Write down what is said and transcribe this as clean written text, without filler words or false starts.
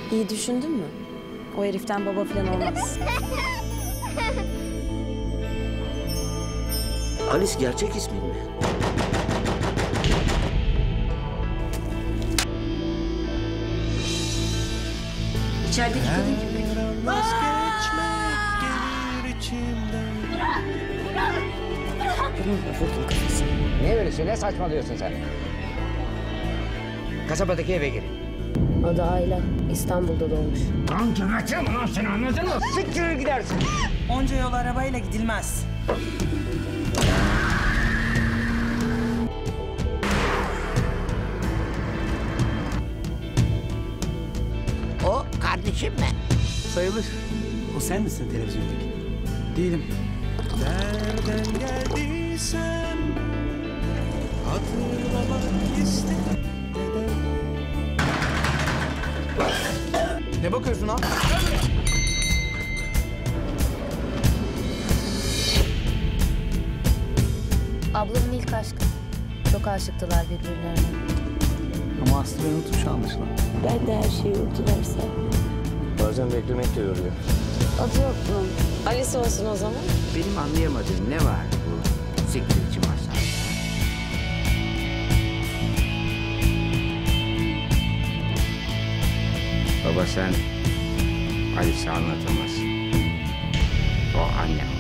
İyi düşündün mü? O heriften baba falan olmaz. Alice gerçek ismin mi? İçerideki kadın kim peki? Vurdum kafasını. Ne böylesi, ne saçmalıyorsun sen? Kasabadaki eve girin. Adı Ayla. İstanbul'da doğmuş. Lan gebertirim lan seni, anladın mı? Siktirir gidersin. Onca yol arabayla gidilmez. O kardeşim mi? Sayılır. O sen misin televizyondaki? Değilim. Nereden geldiysen hatırlamak istedim. Ne bakıyorsun lan? Ablamın ilk aşkı. Çok aşıktılar birbirlerine. Ama Aslı beni unutmuş anlaşılan. Ben de her şeyi unutularsam. Bazen beklemek de yoruyor. Adı yok bunun. Alice olsun o zaman. Benim anlayamadığım ne var bu siktirici masal? Baba sen Alice'e anlatamazsın. O annem.